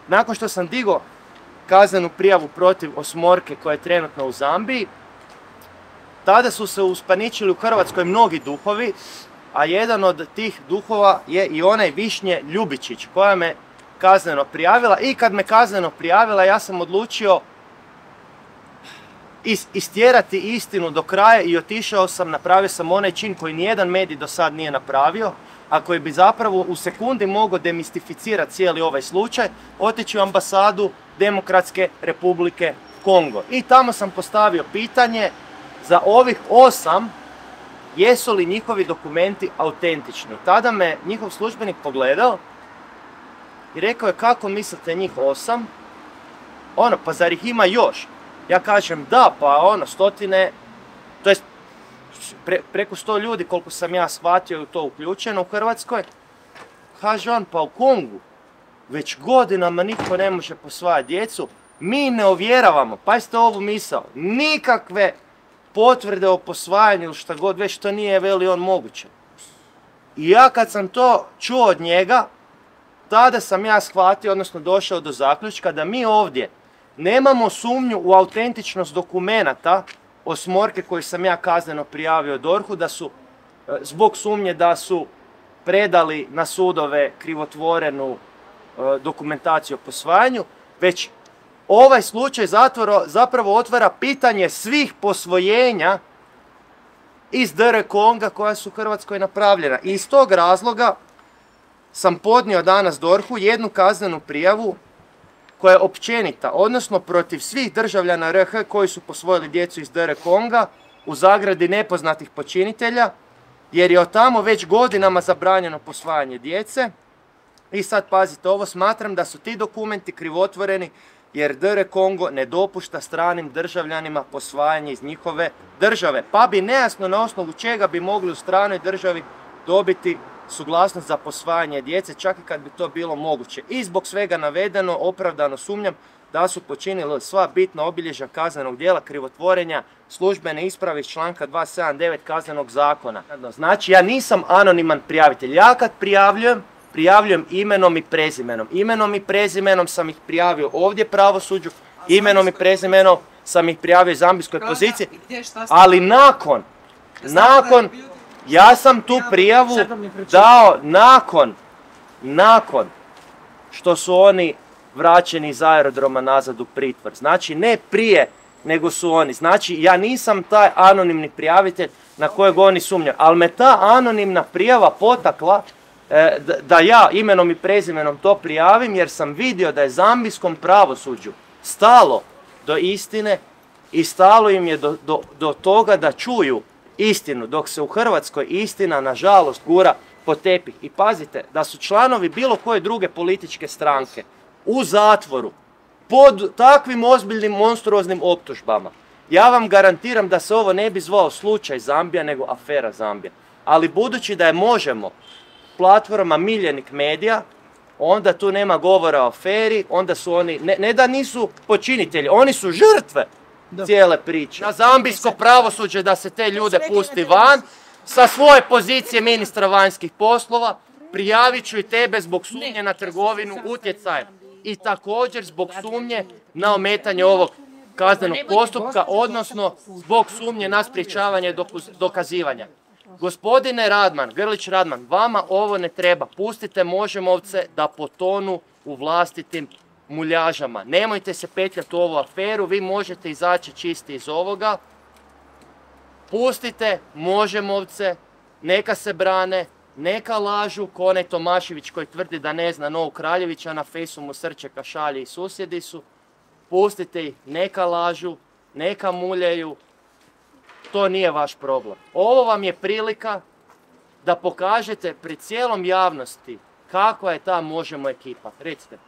nakon što sam digao kaznenu prijavu protiv Osmorke koja je trenutno u Zambiji, tada su se uspaničili u Hrvatskoj mnogi duhovi, a jedan od tih duhova je i onaj Višnje Ljubičić koja me kazneno prijavila, i kad me kazneno prijavila ja sam odlučio istjerati istinu do kraja i otišao sam, napravio sam onaj čin koji nijedan medij do sad nije napravio, a koji bi zapravo u sekundi mogao demistificirati cijeli ovaj slučaj, otići u ambasadu Demokratske Republike Kongo. I tamo sam postavio pitanje za ovih 8, jesu li njihovi dokumenti autentični. Tada me njihov službenik pogledao i rekao je, kako mislite njih 8? Pa zar ih ima još? Ja kažem, da, pa stotine, to jest preko 100 ljudi koliko sam ja shvatio je to uključeno u Hrvatskoj. Kaže on, pa u Kongu već godinama nitko ne može posvajati djecu, mi ne ovjeravamo, pazite ovu misao, nikakve potvrde o posvajanju ili šta god već, to nije, veli on, moguće. I ja kad sam to čuo od njega, tada sam ja shvatio, odnosno došao do zaključka da mi ovdje nemamo sumnju u autentičnost dokumenata Osmorke koji sam ja kazneno prijavio DORH-u, da su, zbog sumnje da su predali na sudove krivotvorenu dokumentaciju o posvajanju, već ovaj slučaj zapravo otvara pitanje svih posvojenja iz DR Konga koja su u Hrvatskoj napravljena. I iz tog razloga sam podnio danas DORH-u jednu kaznenu prijavu koja je općenita, odnosno protiv svih državljana RH koji su posvojili djecu iz DR Konga, u zagradi nepoznatih počinitelja, jer je od tamo već godinama zabranjeno posvajanje djece. I sad pazite ovo, smatram da su ti dokumenti krivotvoreni jer DR Kongo ne dopušta stranim državljanima posvajanje iz njihove države. Pa bi nejasno na osnovu čega bi mogli u stranoj državi dobiti suglasnost za posvajanje djece, čak i kad bi to bilo moguće. I zbog svega navedeno, opravdano sumnjam da su počinili sva bitna obilježja kaznenog djela krivotvorenja službene isprave iz članka 279 Kaznenog zakona. Znači, ja nisam anoniman prijavitelj. Ja kad prijavljujem imenom i prezimenom. Imenom i prezimenom sam ih prijavio ovdje pravosuđu, imenom i prezimenom sam ih prijavio zambijskoj poziciji, ali nakon, ja sam tu prijavu dao nakon što su oni vraćeni iz aerodroma nazad u pritvor. Znači, ne prije, nego su oni. Znači, ja nisam taj anonimni prijavitelj na kojeg oni sumnjaju, ali me ta anonimna prijava potakla da ja imenom i prezimenom to prijavim, jer sam vidio da je zambijskom pravosuđu stalo do istine i stalo im je do toga da čuju istinu, dok se u Hrvatskoj istina, nažalost, gura pod tepih. I pazite, da su članovi bilo koje druge političke stranke u zatvoru pod takvim ozbiljnim, monstruoznim optužbama, ja vam garantiram da se ovo ne bi zvao slučaj Zambija, nego afera Zambija. Ali budući da je Možemo platforma miljenik medija, onda tu nema govora o aferi, onda su oni, ne da nisu počinitelji, oni su žrtve cijele priče. Na zambijsko pravosuđe da se te ljude pusti van, sa svoje pozicije ministra vanjskih poslova, prijavit ću i tebe zbog sumnje na trgovinu utjecajem i također zbog sumnje na ometanje ovog kaznenog postupka, odnosno zbog sumnje na sprječavanje dokazivanja. Gospodine Radman, Grlić Radman, vama ovo ne treba. Pustite Možemovce da potonu u vlastitim muljažama. Nemojte se petljati u ovu aferu, vi možete izaći čisti iz ovoga. Pustite Možemovce, neka se brane, neka lažu, ko onaj Tomašević koji tvrdi da ne zna Novu Kraljevića, na fejsu mu srče kašalje i susjedi su. Pustite ih, neka lažu, neka muljaju. To nije vaš problem. Ovo vam je prilika da pokažete pred cijelom javnosti kakva je ta Možemo ekipa. Recite.